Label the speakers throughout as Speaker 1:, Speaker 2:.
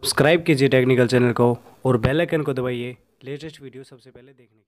Speaker 1: Subscribe कीजिए technical channel को और बेल आइकन को दबाइए लेटेस्ट वीडियो सबसे पहले देखने के लिए।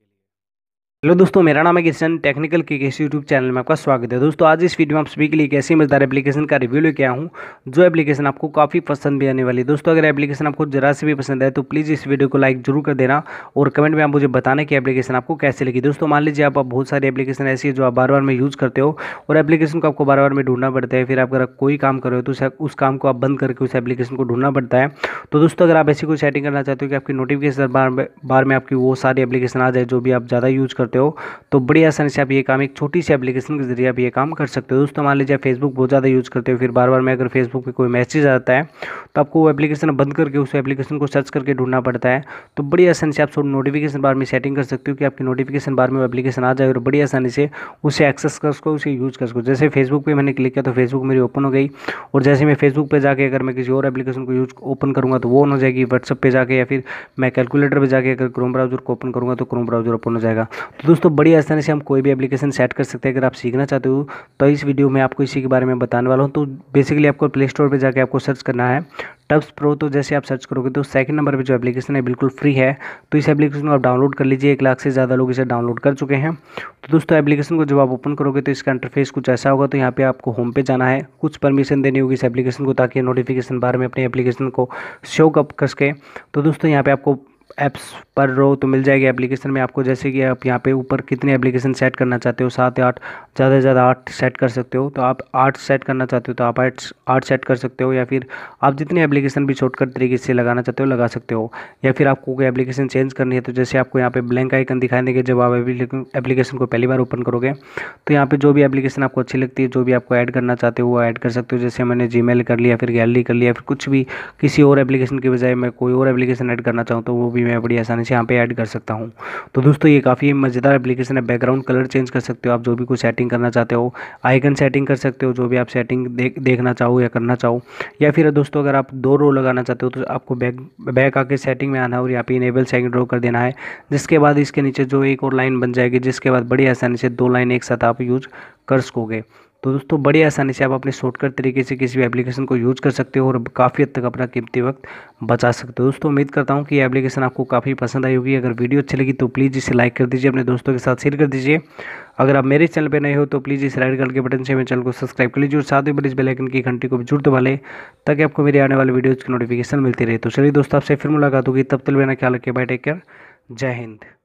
Speaker 1: हेलो दोस्तों, मेरा नाम है किशन। टेक्निकल की केस यूट्यूब चैनल में आपका स्वागत है। दोस्तों आज इस वीडियो में आप सभी के लिए एक ऐसी मजेदार एप्लीकेशन का रिव्यू लेके आया हूँ जो एप्लीकेशन आपको काफ़ी पसंद भी आने वाली है। दोस्तों अगर एप्लीकेशन आपको जरा से भी पसंद आए तो प्लीज़ इस वीडियो को लाइक जरूर कर देना और कमेंट में आप मुझे बताना कि एप्लीकेशन आपको कैसे लगी। दोस्तों मान लीजिए आप बहुत सारी एप्लीकेशन ऐसी है जो आप बार बार में यूज़ करते हो और एप्लीकेशन को आपको बार बार में ढूंढना पड़ता है। फिर आप अगर कोई काम कर रहे हो तो उस काम को आप बंद करके उस एप्लीकेशन को ढूंढना पड़ता है। तो दोस्तों अगर आप ऐसी कोई सेटिंग करना चाहते हो कि आपकी नोटिफिकेशन बार में आपकी वो सारी एप्लीकेशन आ जाए जो भी आप ज़्यादा यूज़ करते हो, तो बड़ी आसानी से आप ये काम एक छोटी सी एप्लीकेशन के जरिए आप ये काम कर सकते हो। दोस्तों मान लीजिए आप फेसबुक बहुत ज़्यादा यूज़ करते हो, फिर बार बार में अगर फेसबुक पे कोई मैसेज आता है तो आपको वो एप्लीकेशन बंद करके उस एप्लीकेशन को सर्च करके ढूंढना पड़ता है। तो बड़ी आसानी से आप नोटिफिकेशन बार में सेटिंग कर सकते हो कि आपकी नोटिफिकेशन बार में वो एप्लीकेशन आ जाए और बड़ी आसानी से उसे एक्सेस कर सको, उसे यूज़ कर सको। जैसे फेसबुक पे मैंने क्लिक किया तो फेसबुक मेरी ओपन हो गई और जैसे मैं फेसबुक पे जाके अगर मैं किसी और एप्लीकेशन को ओपन करूँगा तो वो ऑन हो जाएगी। व्हाट्सअप पे जाके या फिर मैं कैलकुलेटर पे जाके अगर क्रोम ब्राउजर को ओपन करूँगा तो क्रोम ब्राउजर ओपन हो जाएगा। तो दोस्तों बड़ी आसानी से हम कोई भी एप्लीकेशन सेट कर सकते हैं। अगर आप सीखना चाहते हो तो इस वीडियो में आपको इसी के बारे में बताने वाला हूँ। तो बेसिकली आपको प्ले स्टोर पर जाके आपको सर्च करना है टब्स प्रो। तो जैसे आप सर्च करोगे तो सेकंड नंबर पे जो एप्लीकेशन है बिल्कुल फ्री है, तो इस एप्लीकेशन को आप डाउनलोड कर लीजिए। 1 लाख से ज़्यादा लोग इसे डाउनलोड कर चुके हैं। तो दोस्तों एप्लीकेशन को जब आप ओपन करोगे तो इसका इंटरफेस कुछ ऐसा होगा। तो यहाँ पे आपको होम पे जाना है, कुछ परमिशन देनी होगी इस एप्लीकेशन को ताकि नोटिफिकेशन बार में अपनी एप्लीकेशन को शो कप कर सके। तो दोस्तों यहाँ पे आपको ऐप्स पर रो तो मिल जाएगी एप्लीकेशन में आपको। जैसे कि आप यहाँ पे ऊपर कितने एप्लीकेशन सेट करना चाहते हो, 7 या 8, ज़्यादा से ज़्यादा 8 सेट कर सकते हो। तो आप 8 सेट करना चाहते हो तो आप 8 सेट कर सकते हो, या फिर आप जितने एप्लीकेशन भी शॉर्टकट तरीके से लगाना चाहते हो लगा सकते हो। या फिर आपको कोई एप्लीकेशन चेंज करनी है तो जैसे आपको यहाँ पे ब्लैंक आइकन दिखाई देंगे जब आप एप्लीकेशन को पहली बार ओपन करोगे, तो यहाँ पे जो भी एप्लीकेशन आपको अच्छी लगती है, जो भी आपको ऐड करना चाहते हो वो ऐड कर सकते हो। जैसे मैंने जीमेल कर लिया, फिर गैलरी कर लिया, फिर कुछ भी किसी और एप्लीकेशन की बजाय मैं कोई और एप्लीकेशन ऐड करना चाहूँ तो वो भी मैं बड़ी आसानी से यहाँ पे ऐड कर सकता हूँ। तो दोस्तों ये काफ़ी मज़ेदार एप्लीकेशन है। बैकग्राउंड कलर चेंज कर सकते हो आप, जो भी कुछ सेटिंग करना चाहते हो। आइकन सेटिंग कर सकते हो, जो भी आप सेटिंग देखना चाहो या करना चाहो। या फिर दोस्तों अगर आप 2 रो लगाना चाहते हो तो आपको बैक आके सेटिंग में आना है और यहाँ पे इनेबल सेकंड रो कर देना है। जिसके बाद इसके नीचे जो एक और लाइन बन जाएगी, जिसके बाद बड़ी आसानी से 2 लाइन एक साथ आप यूज कर सकोगे। तो दोस्तों बड़ी आसानी से आप अपने शॉर्टकट तरीके से किसी भी एप्लीकेशन को यूज़ कर सकते हो और काफ़ी हद तक अपना कीमती वक्त बचा सकते हो। दोस्तों उम्मीद करता हूँ कि ये एप्लीकेशन आपको काफ़ी पसंद आई होगी। अगर वीडियो अच्छी लगी तो प्लीज़ इसे लाइक कर दीजिए, अपने दोस्तों के साथ शेयर कर दीजिए। अगर आप मेरे चैनल पर नए हो तो प्लीज़ इस रेड कलर के बटन से मेरे चैनल को सब्सक्राइब कर लीजिए और साथ ही पर इस बेल आइकन की घंटी को भी जरूर दबा लें ताकि आपको मेरे आने वाले वीडियोज़ की नोटिफिकेशन मिलती रहे। तो चलिए दोस्तों आपसे फिर मुलाकात होगी, तब तक मेरा ख्याल रखिए। बाय, टेक केयर, जय हिंद।